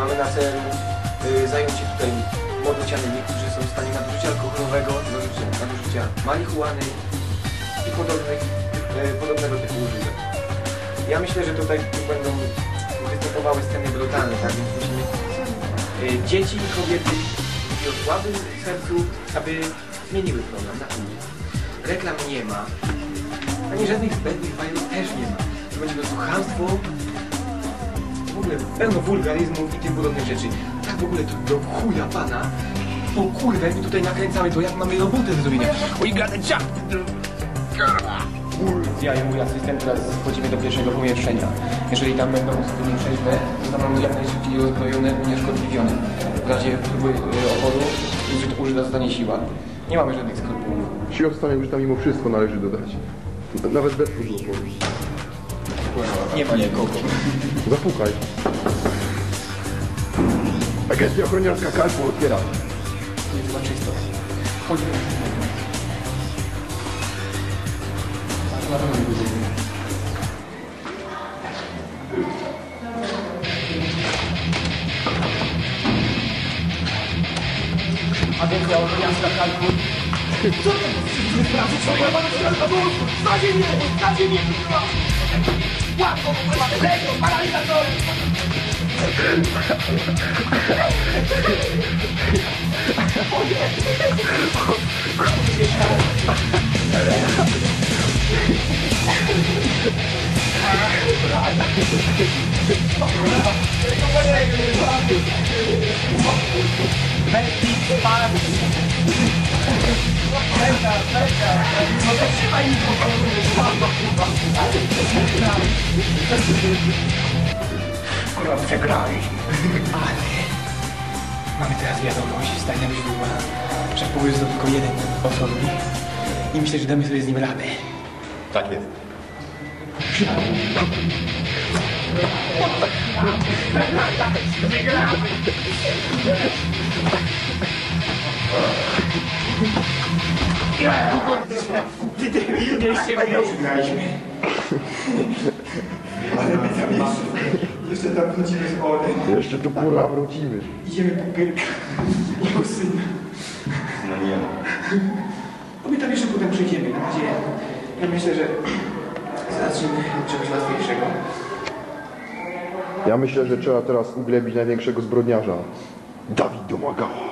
mamy na celu zająć się tutaj młodocianymi, którzy są w stanie nadużycia alkoholowego, nadużycia marihuany i podobnego typu używek. Ja myślę, że tutaj będą występowały sceny brutalne, tak więc musimy dzieci i kobiety i o słabym sercu, aby zmieniły program na inny. Reklam nie ma, ani żadnych zbędnych bajek też nie ma. To będzie po prostu chamstwo, w ogóle pełno wulgaryzmów i tym podobnych rzeczy. Tak w ogóle to do chuja pana, po kurwę my tutaj nakręcamy to, jak mamy robotę do zrobienia. We gotta jump! Ja i mój asystent teraz wchodzimy do pierwszego pomieszczenia. Jeżeli tam będą sobie trzeźwe, zostaną jak najszybciej rozbrojone, unieszkodliwione. W razie próby oporu użyta zostanie siła. Nie mamy żadnych skrupułów. Siła zostanie użyta mimo wszystko, należy dodać. Nawet bez próby oporu. Nie ma nikogo. Zapukaj. Agencja ochroniarska Kalpu otwiera. Nie chyba czysto. Chodźmy. Agencja ochroniarska Kalpu. Co to? Musimy sprawdzić, co ja mam na ziemię! Na ziemię! Łatwo, bo mamy lego, paralizator! Kurwa, przegraliśmy. Ale mamy teraz wiadomość z tajnego źródła, że wpływ jest tylko jeden osobnik i myślę, że damy sobie z nim radę. Tak jest. Ty mieliście wygraliśmy. Ale my tam jeszcze tam wrócimy z Olem. Jeszcze tu kurwa wrócimy. Idziemy po Gierka, jego syna. No nie. No my tam jeszcze potem przyjdziemy. Na razie ja myślę, że zacznijmy od czegoś łatwiejszego. Ja myślę, że trzeba teraz uglebić największego zbrodniarza. Dawid Domagała.